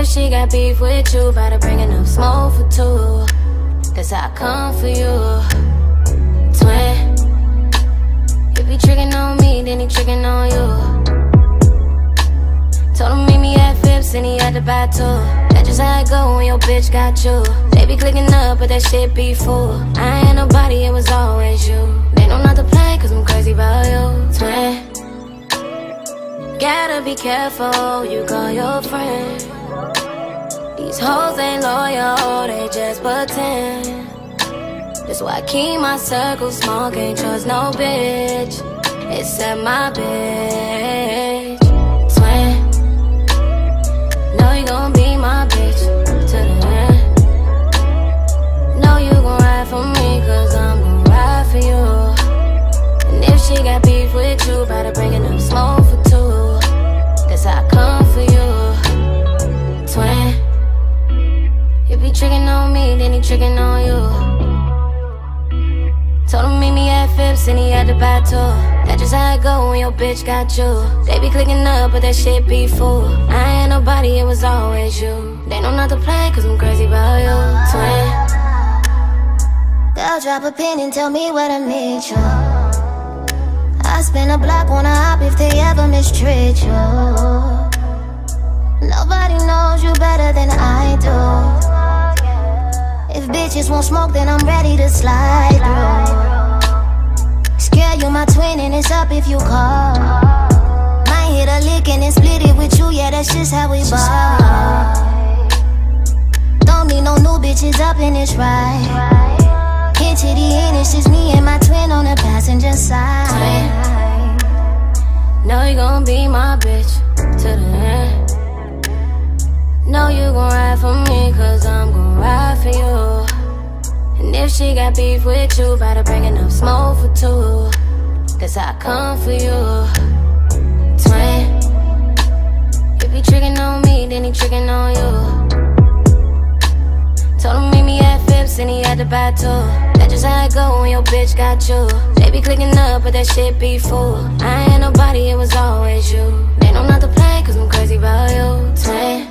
she got beef with you, better bring enough smoke for two. That's how I come for you, twin. If he tricking on me, then he tricking on you. Told him meet me at Phipps and he had to buy two. That's just how it go when your bitch got you. They be clicking up, but that shit be full. I ain't nobody, it was always you. They know not to play, cause I'm crazy about you, twin. Gotta be careful, you call your friend. These hoes ain't loyal, they just pretend. That's why I keep my circle small, can't trust no bitch except my bitch, twin. Know you gon' be my bitch to the end. Know you gon' ride for me, cause I'm gon' ride for you. And if she got beef with you, better bring enough smoke for two. That's how I come for you, twin. If he tricking on me, then he tricking on you. Told him meet me at Phipps and he had to buy two. That's just how it go when your bitch got you. They be clicking up, but that shit be full. I ain't nobody, it was always you. They know not to play, cause I'm crazy about you, twin. Girl, drop a pin and tell me where to meet you. I spin a block on a hop if they ever mistreat you. Nobody knows you better than I do. If bitches won't smoke, then I'm ready to slide through. Scare you my twin and it's up if you call. Might hit a lick and then split it with you, yeah, that's just how we ball. Don't need no new bitches up in this ride. Hit to the end, it's just me and my twin on the passenger side. Know you gon' be my bitch to the end. Know you gon' ride for me, cause I'm gon' ride for you. And if she got beef with you, better bring enough smoke for two. That's how I come for you, twin. If he tricking on me, then he tricking on you. Told him meet me at Phipps and he had to buy two. That's just how it go when your bitch got you. They be clicking up, but that shit be full. I ain't nobody, it was always you. They know not to play, cause I'm crazy about you, twin.